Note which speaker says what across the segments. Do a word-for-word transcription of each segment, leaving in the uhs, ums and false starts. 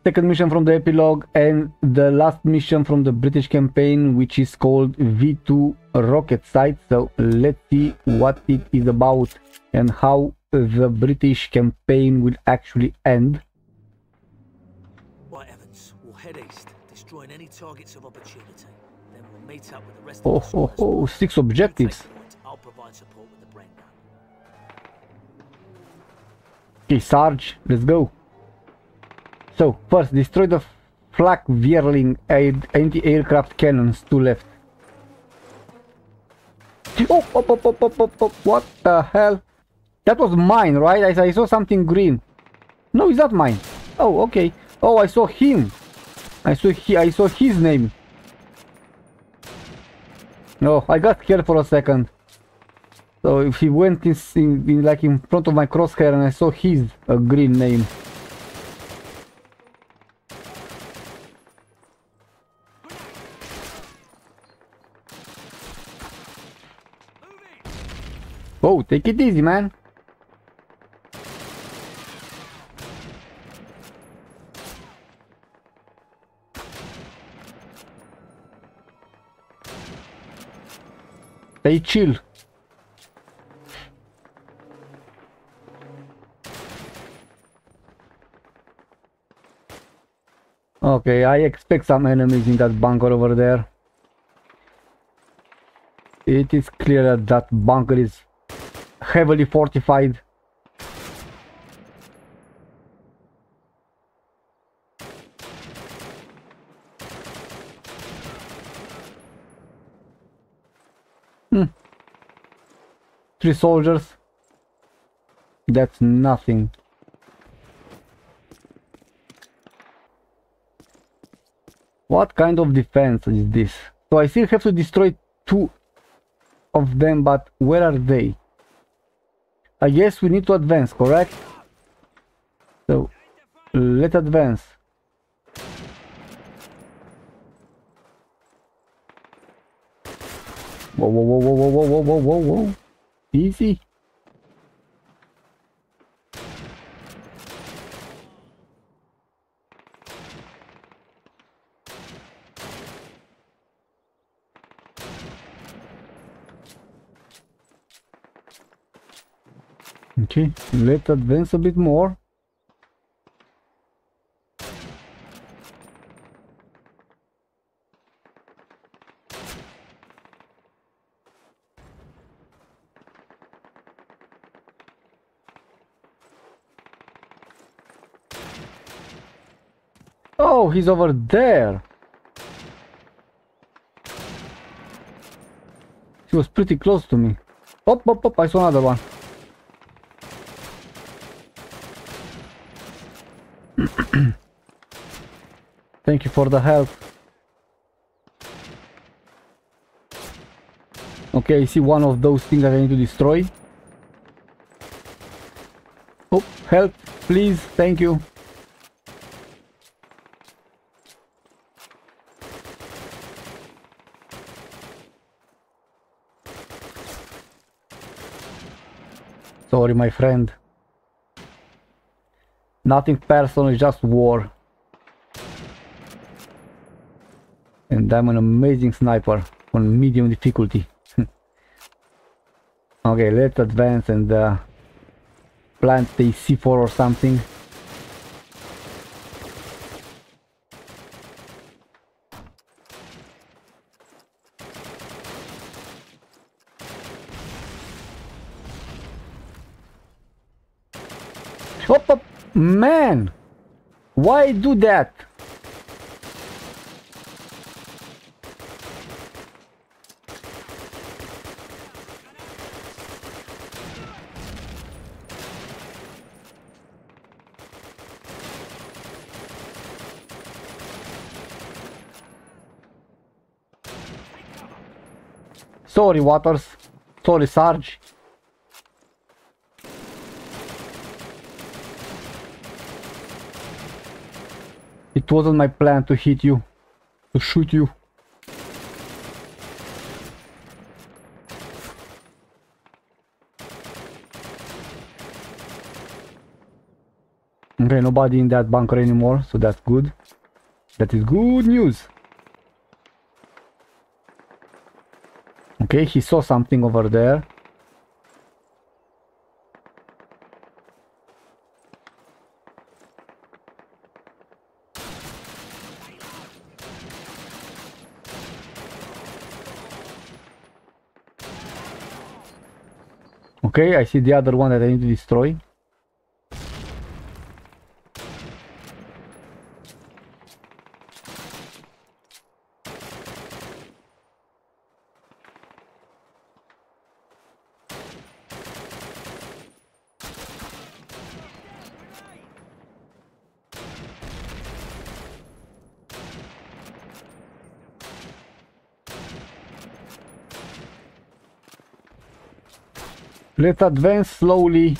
Speaker 1: second mission from the epilogue and the last mission from the British campaign, which is called V two Rocket Site. So let's see what it is about and how the British campaign will actually end.
Speaker 2: Right, Evans, we'll head east, destroying any targets of opportunity. Then we'll meet up with the rest
Speaker 1: Oh,
Speaker 2: of the
Speaker 1: oh, oh, six objectives.
Speaker 2: I'll provide support with the Bren gun.
Speaker 1: Okay, Sarge, let's go. So, first, destroy the Flak Vierling anti-aircraft cannons, two left. Oh, oh, oh, oh, oh, oh, oh, what the hell? That was mine, right? I, I saw something green. No, it's not mine. Oh, okay. Oh, I saw him. I saw he. I saw his name. No, I got scared for a second. So if he went in, in, in like in front of my crosshair and I saw his a green name. Oh, take it easy, man. Stay chill. Okay, I expect some enemies in that bunker over there. It is clear that that bunker is heavily fortified. Hmm. Three soldiers. That's nothing. What kind of defense is this? So I still have to destroy two of them, but where are they? I guess we need to advance, correct? So let's advance. Whoa, whoa, whoa, whoa, whoa, whoa, whoa, whoa, whoa. Easy. Okay, let's advance a bit more. Oh, he's over there. He was pretty close to me. Op, op, op, I saw another one. Thank you for the help. Okay, I see one of those things that I need to destroy. Oh, help, please, thank you. Sorry, my friend. Nothing personal, it's just war. And I'm an amazing sniper on medium difficulty. Okay, let's advance and uh, plant the C four or something. Hop, hop. Man, why do that? Sorry, Waters. Sorry, Sarge. It wasn't my plan to hit you, to shoot you. Okay, nobody in that bunker anymore, so that's good. That is good news. Okay, he saw something over there. Okay, I see the other one that I need to destroy. Let's advance slowly.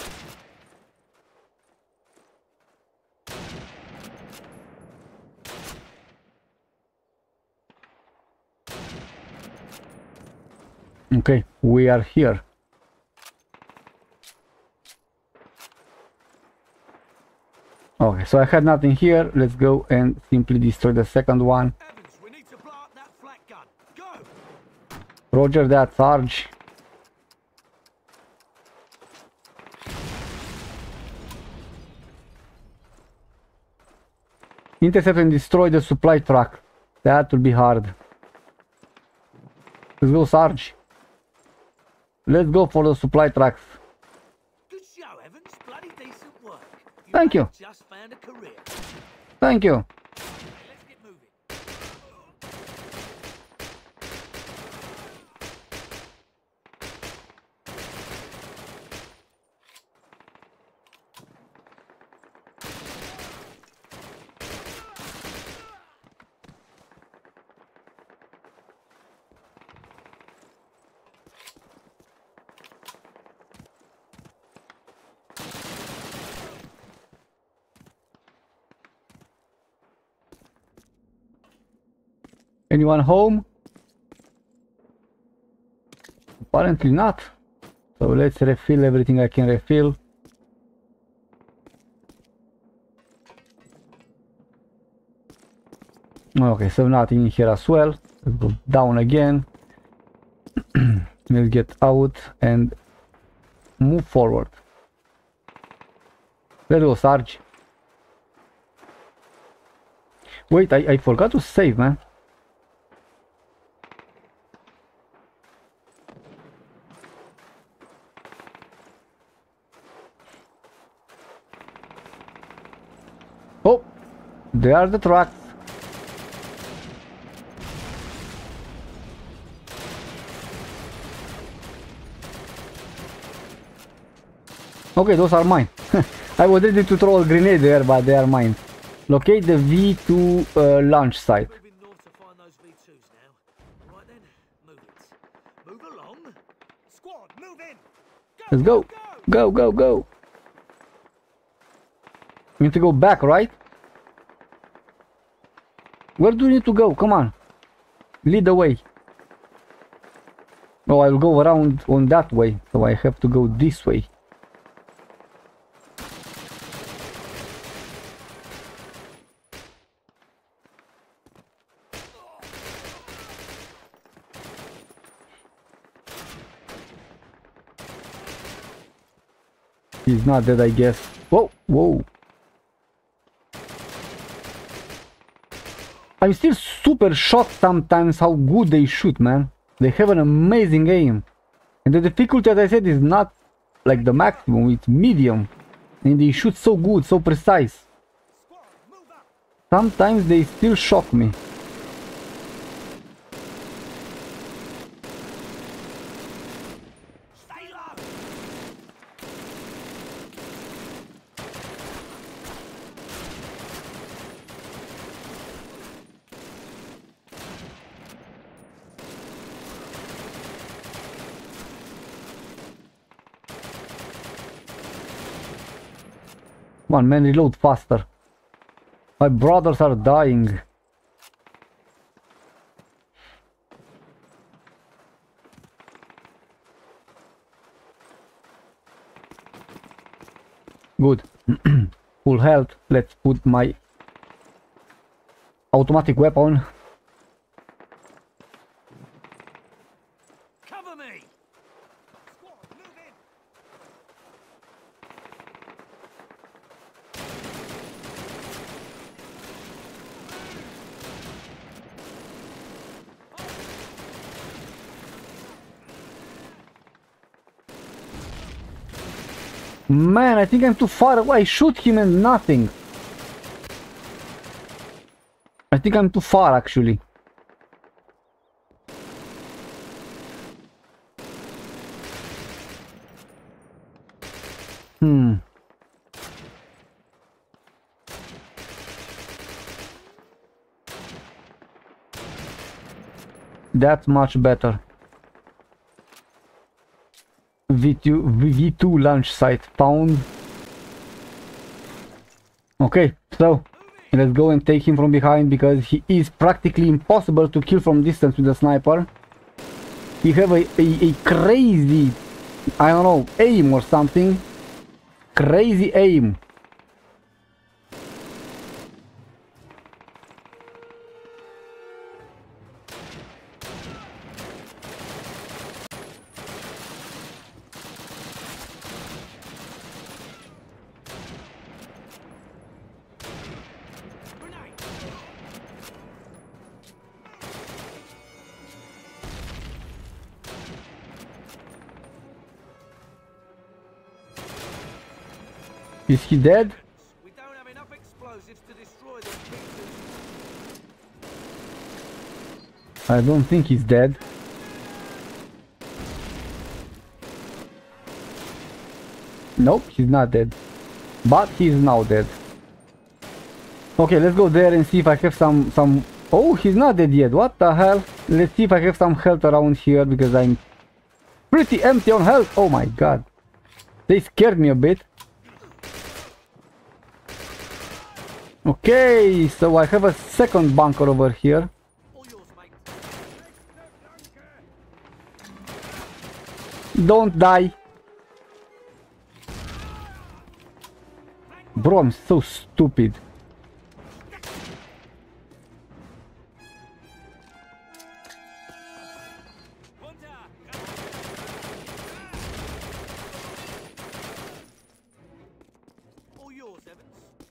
Speaker 1: Okay, we are here. Okay, so I had nothing here. Let's go and simply destroy the second one.
Speaker 2: Evans, we need to blow up that flak gun. Go!
Speaker 1: Roger that, Sarge. Intercept and destroy the supply truck. That will be hard. Let's go, Sarge. Let's go for the supply trucks.
Speaker 2: Good show, Evans. Bloody decent work. You
Speaker 1: Thank you.
Speaker 2: Just found a career.
Speaker 1: Thank you.
Speaker 2: Okay, let's get moving.
Speaker 1: Anyone home? Apparently not. So let's refill everything I can refill. Okay, so nothing in here as well. Let's go down again. Let's get out and move forward. Let's go, Sarge. Wait, I, I forgot to save, man. Oh, there are the trucks. Okay, those are mine. I was ready to throw a grenade there, but they are mine. Locate the V two uh, launch site.
Speaker 2: Moving north to find those V twos now. Right then, move it. Move along. Squad, move in. Go,
Speaker 1: Let's go. Go, go, go. We need to go back, right? Where do you need to go? Come on. Lead the way. Oh, I'll go around on that way, so I have to go this way. He's not dead, I guess. Whoa, whoa. I'm still super shocked sometimes how good they shoot, man. They have an amazing aim. And the difficulty, as I said, is not like the maximum, it's medium. And they shoot so good, so precise. Sometimes they still shock me. Come on, man, reload faster. My brothers are dying. Good. full health. Let's put my automatic weapon.
Speaker 2: Cover me. Squad, move in.
Speaker 1: Man, I think I'm too far away. I shoot him and nothing. I think I'm too far actually. Hmm. That's much better. V two, V two launch site found. Okay, so let's go and take him from behind because he is practically impossible to kill from distance with a sniper. He have a, a, a crazy, I don't know, aim or something. Crazy aim. Is he dead?
Speaker 2: We don't have enough explosives to destroy these pieces.
Speaker 1: I don't think he's dead. Nope, he's not dead. But he's now dead. Okay, let's go there and see if I have some some oh, he's not dead yet. What the hell? Let's see if I have some health around here because I'm pretty empty on health. Oh my god. They scared me a bit. Okay, so I have a second bunker over here.
Speaker 2: All yours, mate.
Speaker 1: Don't die. Bro, I'm so stupid.
Speaker 2: All yours, Evans.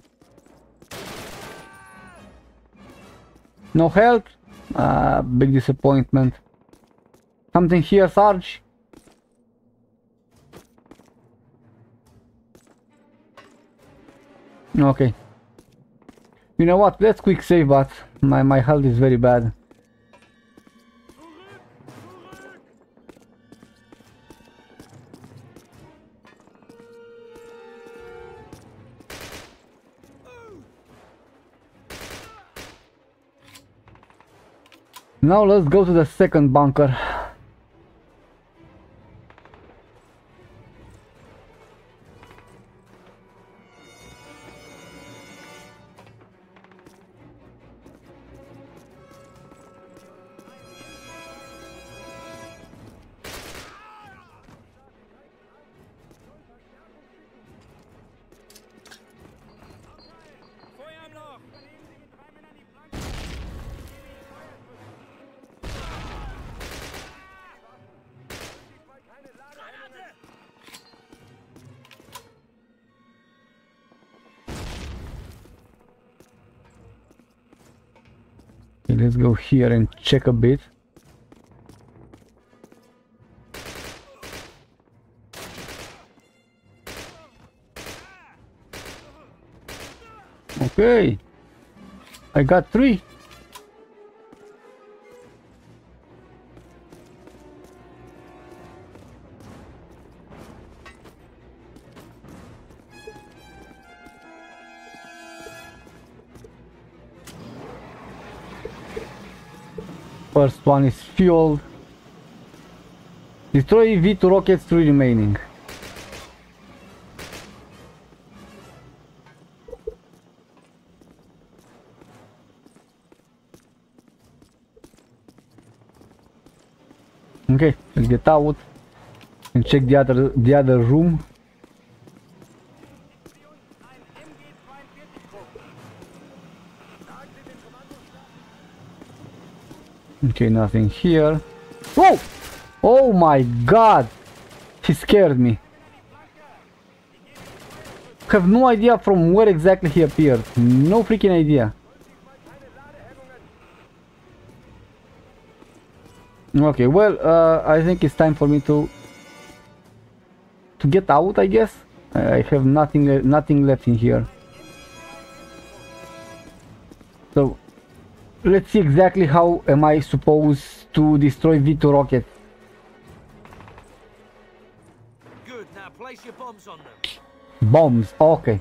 Speaker 1: No health? Ah, big disappointment. Something here, Sarge? Okay. You know what? Let's quick save, but my, my health is very bad. Now let's go to the second bunker. Okay, let's go here and check a bit. Okay, I got three. First one is fueled. Destroy V two rockets, three remaining. Okay, let's get out and check the other the other room. Okay, nothing here. Oh! Oh my god! He scared me. Have no idea from where exactly he appeared. No freaking idea. Okay, well, uh, I think it's time for me to to get out, I guess. I have nothing nothing left in here. So let's see exactly how am I supposed to destroy V two rockets.
Speaker 2: Good. Now place your bombs on them.
Speaker 1: Bombs, okay.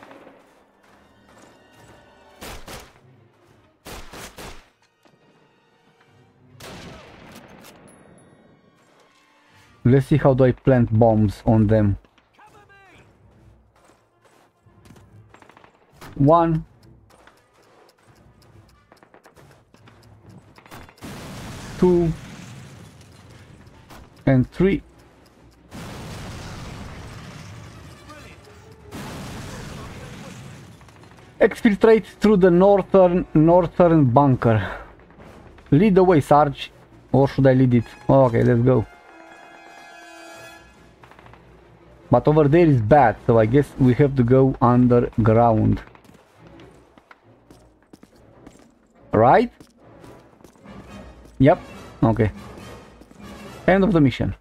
Speaker 1: Let's see how do I plant bombs on them. One. Two. And three. Exfiltrate through the northern northern bunker. Lead the way, Sarge. Or should I lead it? Okay, let's go. But over there is bad, so I guess we have to go underground. Right? Yep. Okay. End of the mission.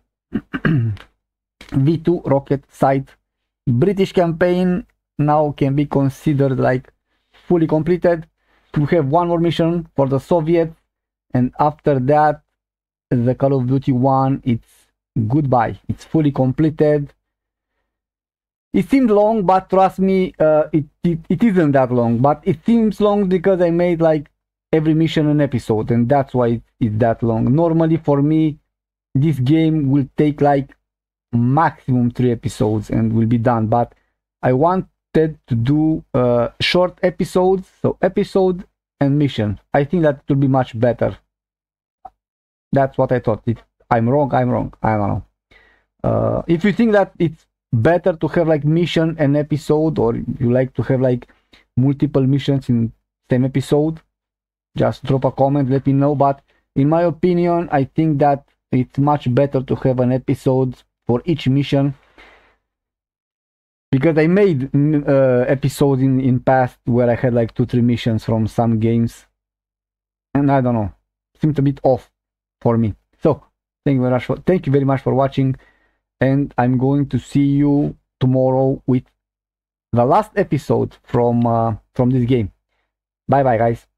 Speaker 1: V two rocket site. British campaign now can be considered like fully completed. We have one more mission for the Soviets, and after that the Call of Duty one, it's goodbye. It's fully completed. It seemed long, but trust me, uh, it, it it isn't that long, but it seems long because I made like every mission an episode, and that's why it, it's that long. Normally for me this game will take like maximum three episodes and will be done, but I wanted to do uh, short episodes, so episode and mission. I think that will be much better. That's what I thought. If I'm wrong, I'm wrong. I don't know. Uh, if you think that it's better to have like mission and episode, or you like to have like multiple missions in same episode, just drop a comment, let me know. But in my opinion, I think that it's much better to have an episode for each mission, because I made uh, episodes in in past where I had like two three missions from some games, and I don't know, seemed a bit off for me. So thank you very much for thank you very much for watching, and I'm going to see you tomorrow with the last episode from uh, from this game. Bye bye, guys.